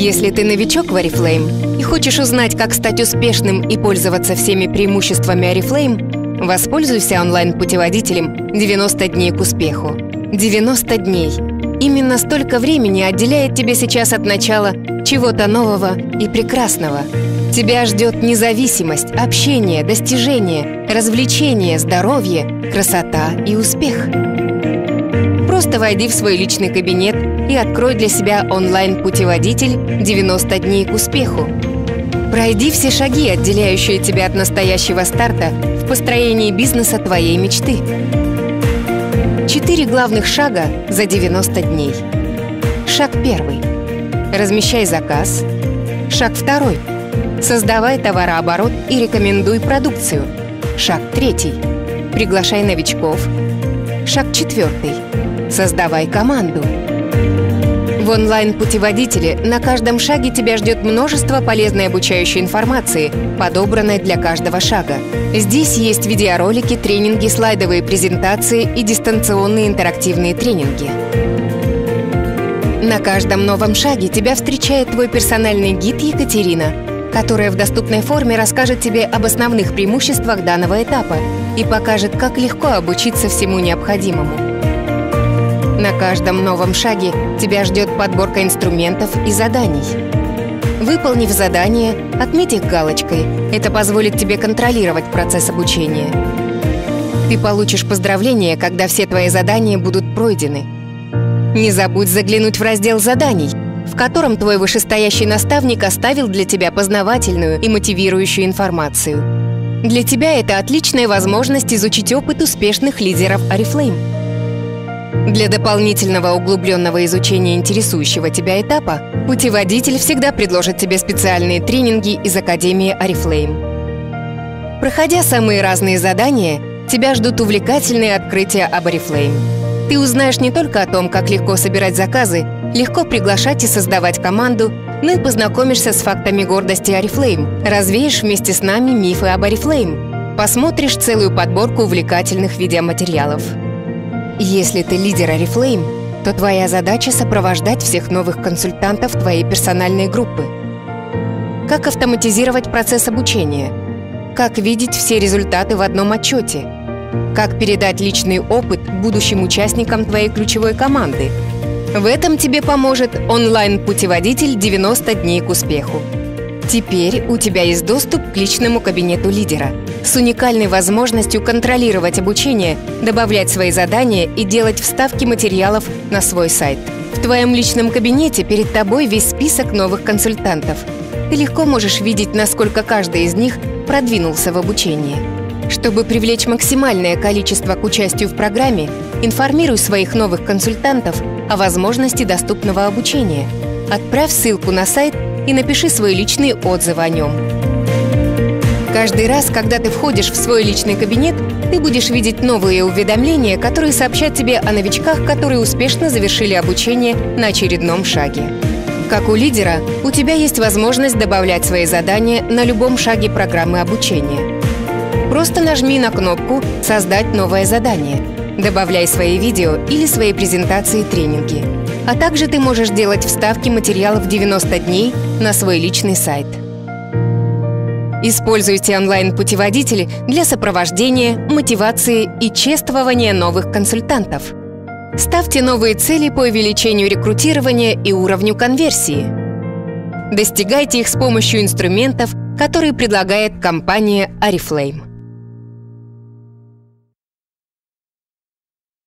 Если ты новичок в Oriflame и хочешь узнать, как стать успешным и пользоваться всеми преимуществами Oriflame, воспользуйся онлайн-путеводителем «90 дней к успеху». 90 дней. Именно столько времени отделяет тебя сейчас от начала чего-то нового и прекрасного. Тебя ждет независимость, общение, достижения, развлечения, здоровье, красота и успех. Просто войди в свой личный кабинет и открой для себя онлайн-путеводитель «90 дней к успеху». Пройди все шаги, отделяющие тебя от настоящего старта в построении бизнеса твоей мечты. 4 главных шага за 90 дней. Шаг 1. Размещай заказ. Шаг 2. Создавай товарооборот и рекомендуй продукцию. Шаг 3. Приглашай новичков. Шаг 4. Создавай команду. В онлайн-путеводителе на каждом шаге тебя ждет множество полезной обучающей информации, подобранной для каждого шага. Здесь есть видеоролики, тренинги, слайдовые презентации и дистанционные интерактивные тренинги. На каждом новом шаге тебя встречает твой персональный гид Екатерина, которая в доступной форме расскажет тебе об основных преимуществах данного этапа и покажет, как легко обучиться всему необходимому. На каждом новом шаге тебя ждет подборка инструментов и заданий. Выполнив задание, отметь их галочкой. Это позволит тебе контролировать процесс обучения. Ты получишь поздравления, когда все твои задания будут пройдены. Не забудь заглянуть в раздел заданий, в котором твой вышестоящий наставник оставил для тебя познавательную и мотивирующую информацию. Для тебя это отличная возможность изучить опыт успешных лидеров Oriflame. Для дополнительного углубленного изучения интересующего тебя этапа путеводитель всегда предложит тебе специальные тренинги из Академии Oriflame. Проходя самые разные задания, тебя ждут увлекательные открытия об Oriflame. Ты узнаешь не только о том, как легко собирать заказы, легко приглашать и создавать команду, но и познакомишься с фактами гордости Oriflame, развеешь вместе с нами мифы об Oriflame, посмотришь целую подборку увлекательных видеоматериалов. Если ты лидер Oriflame, то твоя задача — сопровождать всех новых консультантов твоей персональной группы. Как автоматизировать процесс обучения? Как видеть все результаты в одном отчете? Как передать личный опыт будущим участникам твоей ключевой команды? В этом тебе поможет онлайн-путеводитель «90 дней к успеху». Теперь у тебя есть доступ к личному кабинету лидера с уникальной возможностью контролировать обучение, добавлять свои задания и делать вставки материалов на свой сайт. В твоем личном кабинете перед тобой весь список новых консультантов. Ты легко можешь видеть, насколько каждый из них продвинулся в обучении. Чтобы привлечь максимальное количество к участию в программе, информируй своих новых консультантов о возможности доступного обучения. Отправь ссылку на сайт и напиши свой личный отзыв о нем. Каждый раз, когда ты входишь в свой личный кабинет, ты будешь видеть новые уведомления, которые сообщат тебе о новичках, которые успешно завершили обучение на очередном шаге. Как у лидера, у тебя есть возможность добавлять свои задания на любом шаге программы обучения. Просто нажми на кнопку «Создать новое задание», добавляй свои видео или свои презентации и тренинги. А также ты можешь делать вставки материалов 90 дней на свой личный сайт. Используйте онлайн-путеводители для сопровождения, мотивации и чествования новых консультантов. Ставьте новые цели по увеличению рекрутирования и уровню конверсии. Достигайте их с помощью инструментов, которые предлагает компания Oriflame.